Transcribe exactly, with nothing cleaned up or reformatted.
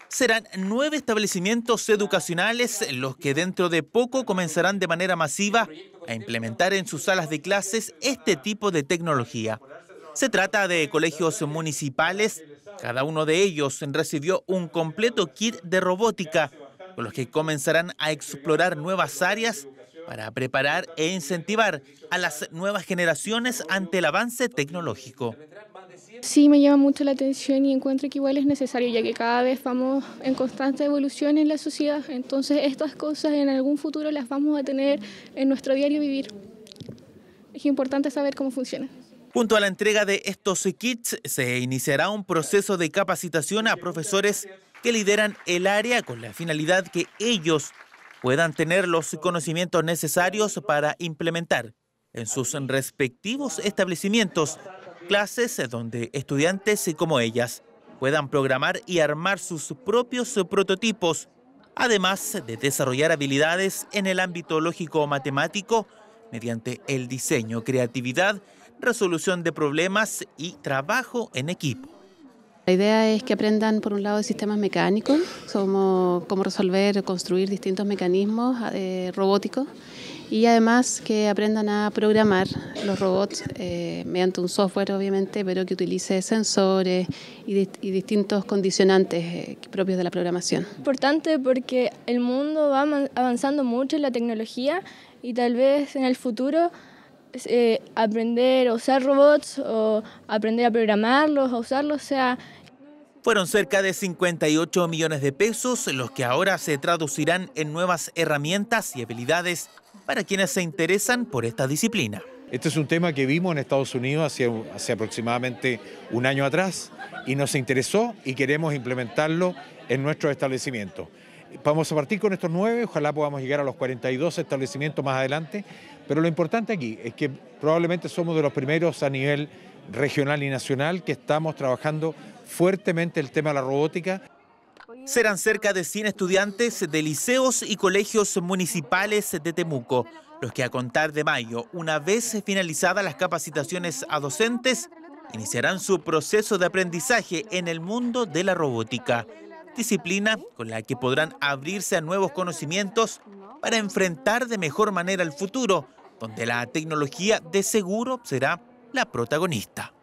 Serán nueve establecimientos educacionales los que dentro de poco comenzarán de manera masiva a implementar en sus salas de clases este tipo de tecnología. Se trata de colegios municipales. Cada uno de ellos recibió un completo kit de robótica, con los que comenzarán a explorar nuevas áreas para preparar e incentivar a las nuevas generaciones ante el avance tecnológico. Sí, me llama mucho la atención y encuentro que igual es necesario, ya que cada vez vamos en constante evolución en la sociedad. Entonces, estas cosas en algún futuro las vamos a tener en nuestro diario vivir. Es importante saber cómo funcionan. Junto a la entrega de estos kits, se iniciará un proceso de capacitación a profesores que lideran el área con la finalidad que ellos puedan tener los conocimientos necesarios para implementar en sus respectivos establecimientos clases donde estudiantes como ellas puedan programar y armar sus propios prototipos, además de desarrollar habilidades en el ámbito lógico-matemático mediante el diseño, creatividad, resolución de problemas y trabajo en equipo. La idea es que aprendan, por un lado, de sistemas mecánicos, como cómo resolver o construir distintos mecanismos eh, robóticos, y además que aprendan a programar los robots eh, mediante un software, obviamente, pero que utilice sensores y, di y distintos condicionantes eh, propios de la programación. Importante porque el mundo va avanzando mucho en la tecnología y tal vez en el futuro eh, aprender a usar robots o aprender a programarlos, a usarlos, sea... Fueron cerca de cincuenta y ocho millones de pesos los que ahora se traducirán en nuevas herramientas y habilidades para quienes se interesan por esta disciplina. Este es un tema que vimos en Estados Unidos hace, hace aproximadamente un año atrás y nos interesó y queremos implementarlo en nuestros establecimientos. Vamos a partir con estos nueve, ojalá podamos llegar a los cuarenta y dos establecimientos más adelante, pero lo importante aquí es que probablemente somos de los primeros a nivel regional y nacional que estamos trabajando fuertemente el tema de la robótica. Serán cerca de cien estudiantes de liceos y colegios municipales de Temuco, los que a contar de mayo, una vez finalizadas las capacitaciones a docentes, iniciarán su proceso de aprendizaje en el mundo de la robótica, disciplina con la que podrán abrirse a nuevos conocimientos para enfrentar de mejor manera el futuro, donde la tecnología de seguro será la protagonista.